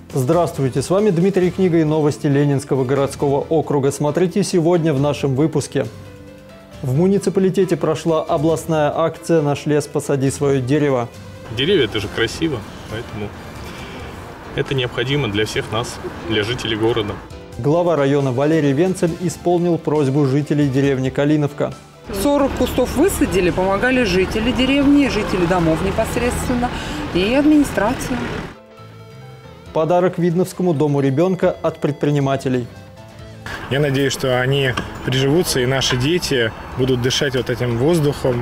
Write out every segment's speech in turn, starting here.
Здравствуйте, с вами Дмитрий Книга и новости Ленинского городского округа. Смотрите сегодня в нашем выпуске. В муниципалитете прошла областная акция «Наш лес, посади свое дерево». Деревья – это же красиво, поэтому это необходимо для всех нас, для жителей города. Глава района Валерий Венцель исполнил просьбу жителей деревни Калиновка. 40 кустов высадили, помогали жители деревни, жители домов непосредственно и администрация. Подарок Видновскому дому ребенка от предпринимателей. Я надеюсь, что они приживутся и наши дети будут дышать вот этим воздухом.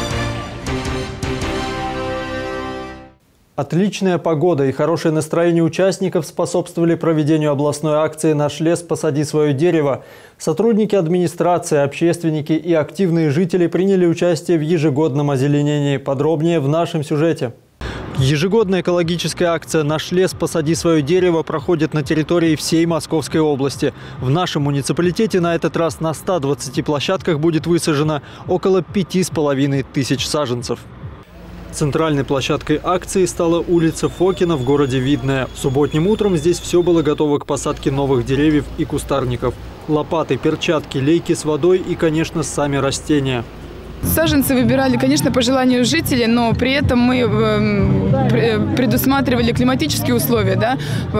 Отличная погода и хорошее настроение участников способствовали проведению областной акции «Наш лес, посади свое дерево». Сотрудники администрации, общественники и активные жители приняли участие в ежегодном озеленении. Подробнее в нашем сюжете. Ежегодная экологическая акция «Наш лес, посади свое дерево» проходит на территории всей Московской области. В нашем муниципалитете на этот раз на 120 площадках будет высажено около 5500 саженцев. Центральной площадкой акции стала улица Фокина в городе Видное. Субботним утром здесь все было готово к посадке новых деревьев и кустарников. Лопаты, перчатки, лейки с водой и, конечно, сами растения. Саженцы выбирали, конечно, по желанию жителей, но при этом мы предусматривали климатические условия, да?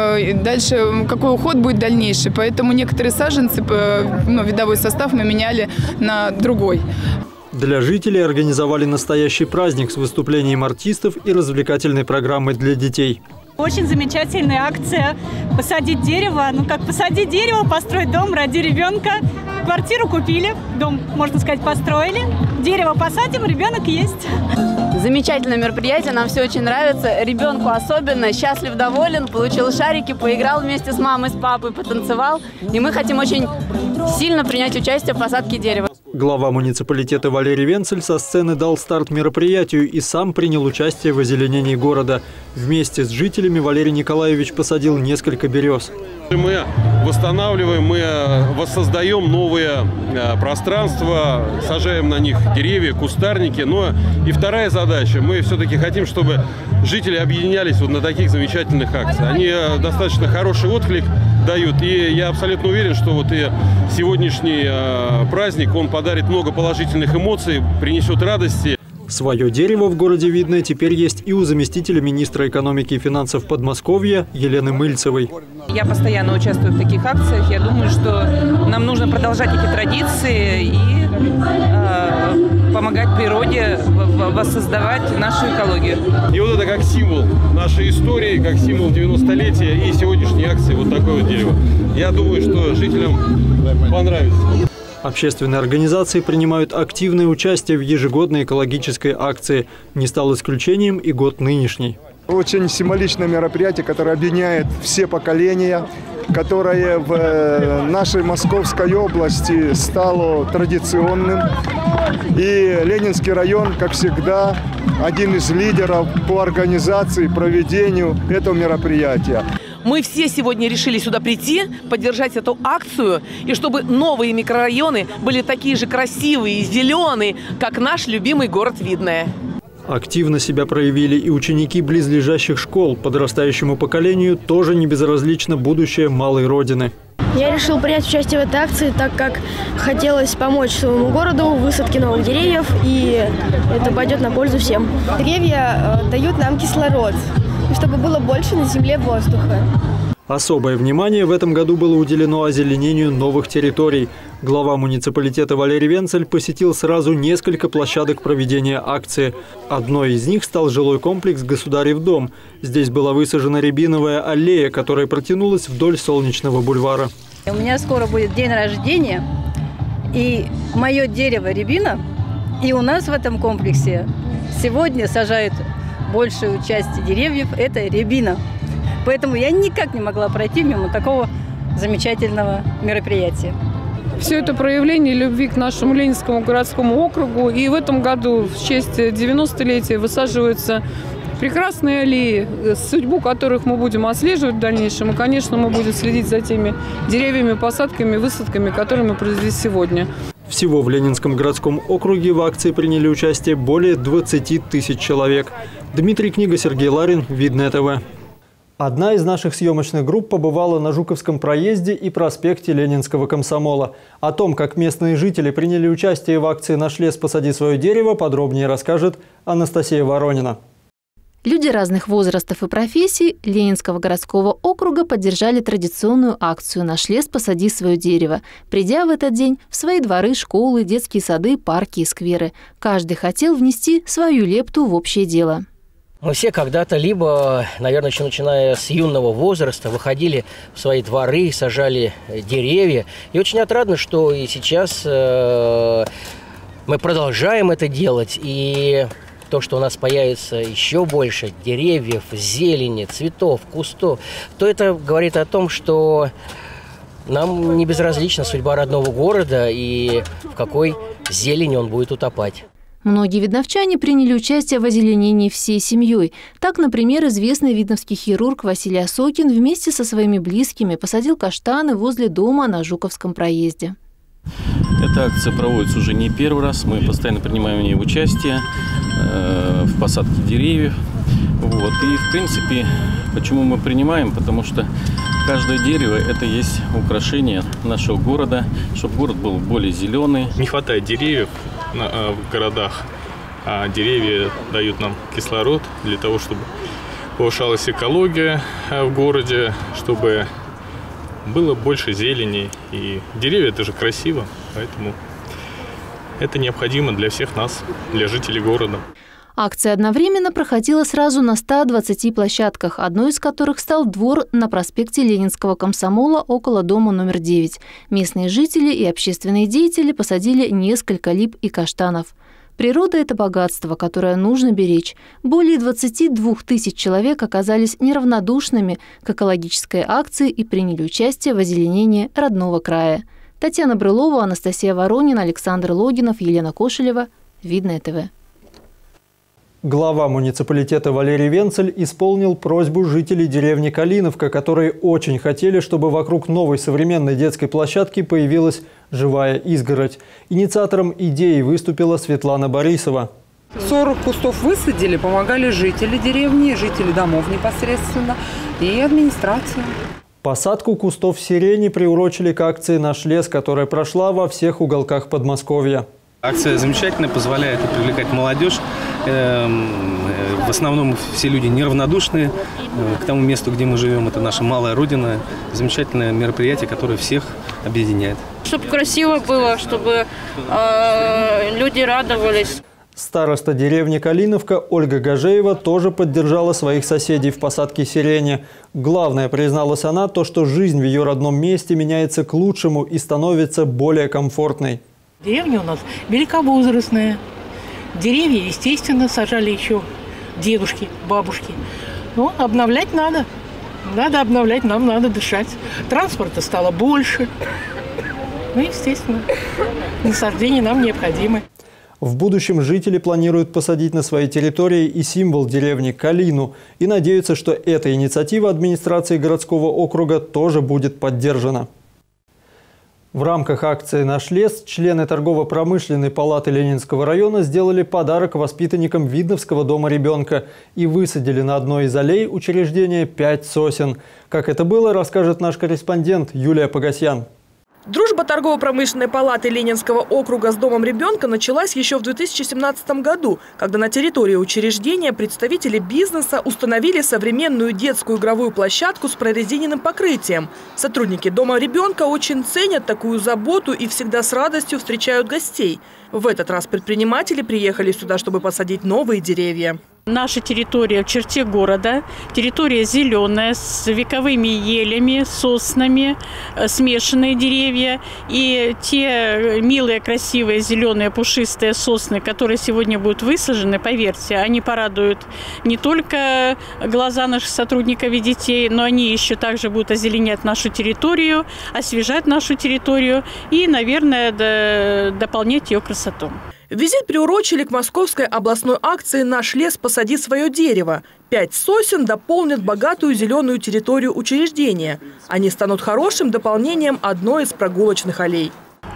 Дальше какой уход будет дальнейший, поэтому некоторые саженцы, видовой состав мы меняли на другой. Для жителей организовали настоящий праздник с выступлением артистов и развлекательной программой для детей. Очень замечательная акция «Посадить дерево». Ну, как посадить дерево, построить дом ради ребенка. Квартиру купили, дом, можно сказать, построили. Дерево посадим, ребенок есть. Замечательное мероприятие, нам все очень нравится. Ребенку особенно, счастлив, доволен, получил шарики, поиграл вместе с мамой, с папой, потанцевал. И мы хотим очень сильно принять участие в посадке дерева. Глава муниципалитета Валерий Венцель со сцены дал старт мероприятию и сам принял участие в озеленении города. Вместе с жителями Валерий Николаевич посадил несколько берез. Мы восстанавливаем, мы воссоздаем новые пространства, сажаем на них деревья, кустарники. Но и вторая задача, мы все-таки хотим, чтобы жители объединялись вот на таких замечательных акциях. Они достаточно хороший отклик дают, и я абсолютно уверен, что вот и сегодняшний праздник, он подарит много положительных эмоций, принесет радости. Свое дерево в городе Видное теперь есть и у заместителя министра экономики и финансов Подмосковья Елены Мыльцевой. Я постоянно участвую в таких акциях. Я думаю, что нам нужно продолжать эти традиции и помогать природе воссоздавать нашу экологию. И вот это как символ нашей истории, как символ 90-летия и сегодняшней акции вот такое вот дерево. Я думаю, что жителям понравится. Общественные организации принимают активное участие в ежегодной экологической акции. Не стал исключением и год нынешний. Очень символичное мероприятие, которое объединяет все поколения, которое в нашей Московской области стало традиционным. И Ленинский район, как всегда, один из лидеров по организации и проведению этого мероприятия. Мы все сегодня решили сюда прийти, поддержать эту акцию, и чтобы новые микрорайоны были такие же красивые и зеленые, как наш любимый город Видное. Активно себя проявили и ученики близлежащих школ. Подрастающему поколению тоже не безразлично будущее малой родины. Я решил принять участие в этой акции, так как хотелось помочь своему городу в высадке новых деревьев, и это пойдет на пользу всем. Деревья дают нам кислород, чтобы было больше на земле воздуха. Особое внимание в этом году было уделено озеленению новых территорий. Глава муниципалитета Валерий Венцель посетил сразу несколько площадок проведения акции. Одной из них стал жилой комплекс «Государев дом». Здесь была высажена рябиновая аллея, которая протянулась вдоль Солнечного бульвара. У меня скоро будет день рождения, и мое дерево рябина, и у нас в этом комплексе сегодня сажают большую часть деревьев – это рябина. Поэтому я никак не могла пройти мимо такого замечательного мероприятия. Все это проявление любви к нашему Ленинскому городскому округу. И в этом году в честь 90-летия высаживаются прекрасные аллеи, судьбу которых мы будем отслеживать в дальнейшем. И, конечно, мы будем следить за теми деревьями, посадками, высадками, которые мы произвели сегодня. Всего в Ленинском городском округе в акции приняли участие более 20 000 человек. Дмитрий Книга, Сергей Ларин, Видное ТВ. Одна из наших съемочных групп побывала на Жуковском проезде и проспекте Ленинского комсомола. О том, как местные жители приняли участие в акции «Наш лес, посади свое дерево», подробнее расскажет Анастасия Воронина. Люди разных возрастов и профессий Ленинского городского округа поддержали традиционную акцию «Наш лес, посади свое дерево», придя в этот день в свои дворы, школы, детские сады, парки и скверы. Каждый хотел внести свою лепту в общее дело. Мы все когда-то, либо, наверное, еще начиная с юного возраста, выходили в свои дворы, сажали деревья. И очень отрадно, что и сейчас мы продолжаем это делать. И то, что у нас появится еще больше деревьев, зелени, цветов, кустов, то это говорит о том, что нам не безразлична судьба родного города и в какой зелени он будет утопать. Многие видновчане приняли участие в озеленении всей семьей. Так, например, известный видновский хирург Василий Осокин вместе со своими близкими посадил каштаны возле дома на Жуковском проезде. Эта акция проводится уже не первый раз. Мы постоянно принимаем в ней участие в посадке деревьев. И, в принципе, почему мы принимаем? Потому что каждое дерево – это есть украшение нашего города, чтобы город был более зеленый. Не хватает деревьев в городах, а деревья дают нам кислород для того, чтобы повышалась экология в городе, чтобы было больше зелени. И деревья – это же красиво, поэтому это необходимо для всех нас, для жителей города. Акция одновременно проходила сразу на 120 площадках, одной из которых стал двор на проспекте Ленинского комсомола около дома номер 9. Местные жители и общественные деятели посадили несколько лип и каштанов. Природа – это богатство, которое нужно беречь. Более 22 тысяч человек оказались неравнодушными к экологической акции и приняли участие в озеленении родного края. Татьяна Брылова, Анастасия Воронина, Александр Логинов, Елена Кошелева. Видное ТВ. Глава муниципалитета Валерий Венцель исполнил просьбу жителей деревни Калиновка, которые очень хотели, чтобы вокруг новой современной детской площадки появилась живая изгородь. Инициатором идеи выступила Светлана Борисова. 40 кустов высадили, помогали жители деревни, жители домов непосредственно и администрация. Посадку кустов сирени приурочили к акции «Наш лес», которая прошла во всех уголках Подмосковья. Акция замечательная, позволяет привлекать молодежь. В основном все люди неравнодушные к тому месту, где мы живем. Это наша малая родина. Замечательное мероприятие, которое всех объединяет. Чтобы красиво было, чтобы люди радовались. Староста деревни Калиновка Ольга Гажеева тоже поддержала своих соседей в посадке сирени. Главное, призналась она, то, что жизнь в ее родном месте меняется к лучшему и становится более комфортной. Деревня у нас великовозрастная. Деревья, естественно, сажали еще дедушки, бабушки. Но обновлять надо. Надо обновлять, нам надо дышать. Транспорта стало больше. Ну, естественно, насаждения нам необходимы. В будущем жители планируют посадить на своей территории и символ деревни – калину. И надеются, что эта инициатива администрации городского округа тоже будет поддержана. В рамках акции «Наш лес» члены торгово-промышленной палаты Ленинского района сделали подарок воспитанникам Видновского дома ребенка и высадили на одной из аллей учреждения 5 сосен. Как это было, расскажет наш корреспондент Юлия Погосян. Дружба торгово-промышленной палаты Ленинского округа с домом ребенка началась еще в 2017 году, когда на территории учреждения представители бизнеса установили современную детскую игровую площадку с прорезиненным покрытием. Сотрудники дома ребенка очень ценят такую заботу и всегда с радостью встречают гостей. В этот раз предприниматели приехали сюда, чтобы посадить новые деревья. Наша территория в черте города, территория зеленая, с вековыми елями, соснами, смешанные деревья. И те милые, красивые, зеленые, пушистые сосны, которые сегодня будут высажены, поверьте, они порадуют не только глаза наших сотрудников и детей, но они еще также будут озеленять нашу территорию, освежать нашу территорию и, наверное, дополнять ее красоту. Визит приурочили к московской областной акции «Наш лес, посади свое дерево». 5 сосен дополнят богатую зеленую территорию учреждения. Они станут хорошим дополнением одной из прогулочных аллей.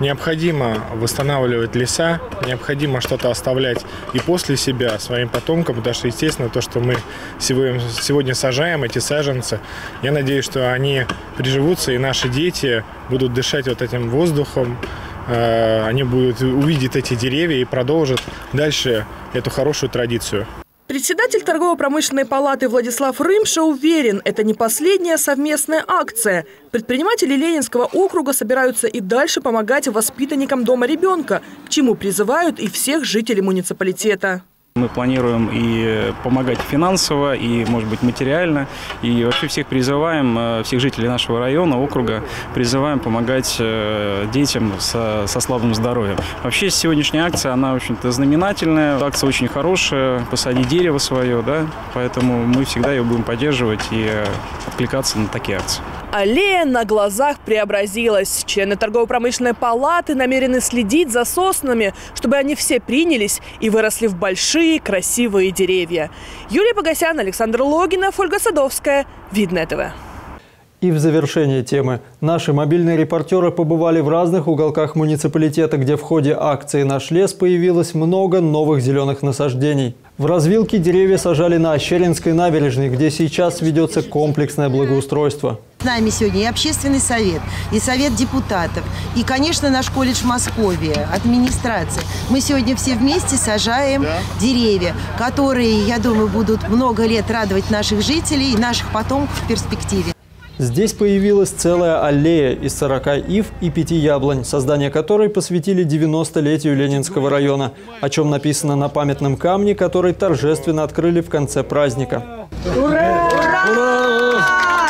Необходимо восстанавливать леса, необходимо что-то оставлять и после себя своим потомкам, потому что, естественно, то, что мы сегодня сажаем, эти саженцы, я надеюсь, что они приживутся, и наши дети будут дышать вот этим воздухом, они будут увидеть эти деревья и продолжат дальше эту хорошую традицию. Председатель торгово-промышленной палаты Владислав Рымша уверен, это не последняя совместная акция. Предприниматели Ленинского округа собираются и дальше помогать воспитанникам дома ребенка, к чему призывают и всех жителей муниципалитета. Мы планируем и помогать финансово, и, может быть, материально. И вообще всех призываем, всех жителей нашего района, округа, призываем помогать детям со слабым здоровьем. Вообще сегодняшняя акция, она, в общем-то, знаменательная. Акция очень хорошая, посади дерево свое, да, поэтому мы всегда ее будем поддерживать и откликаться на такие акции. Аллея на глазах преобразилась. Члены торгово-промышленной палаты намерены следить за соснами, чтобы они все принялись и выросли в большие красивые деревья. Юлия Погосян, Александр Логинов, Ольга Садовская. Видное ТВ. И в завершение темы. Наши мобильные репортеры побывали в разных уголках муниципалитета, где в ходе акции «Наш лес» появилось много новых зеленых насаждений. В развилке деревья сажали на Ощеринской набережной, где сейчас ведется комплексное благоустройство. С нами сегодня и общественный совет, и совет депутатов, и, конечно, наш колледж Московия, администрация. Мы сегодня все вместе сажаем деревья, которые, я думаю, будут много лет радовать наших жителей и наших потомков в перспективе. Здесь появилась целая аллея из 40 ив и 5 яблонь, создание которой посвятили 90-летию Ленинского района, о чем написано на памятном камне, который торжественно открыли в конце праздника. Ура! Ура!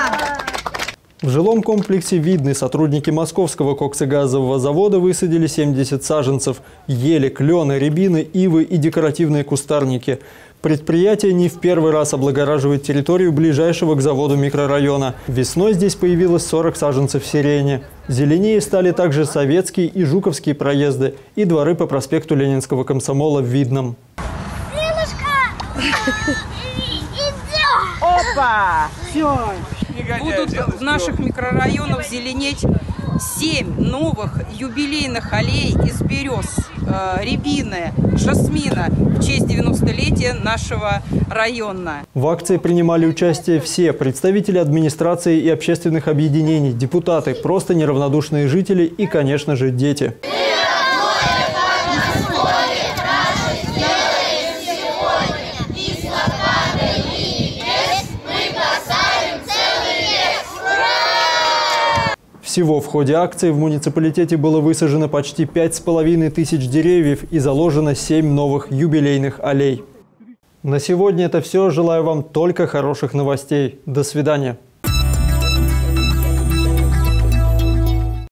В жилом комплексе «Видный» сотрудники Московского коксогазового завода высадили 70 саженцев – ели, клены, рябины, ивы и декоративные кустарники. Предприятие не в первый раз облагораживает территорию ближайшего к заводу микрорайона. Весной здесь появилось 40 саженцев сирени. Зеленее стали также Советские и Жуковские проезды и дворы по проспекту Ленинского комсомола в Видном. Опа! Все! Будут в наших микрорайонах зеленеть 7 новых юбилейных аллей из берез, рябины, жасмина в честь 90-летия нашего района. В акции принимали участие все представители администрации и общественных объединений, депутаты, просто неравнодушные жители и, конечно же, дети. Всего в ходе акции в муниципалитете было высажено почти 5500 деревьев и заложено 7 новых юбилейных аллей. На сегодня это все. Желаю вам только хороших новостей. До свидания.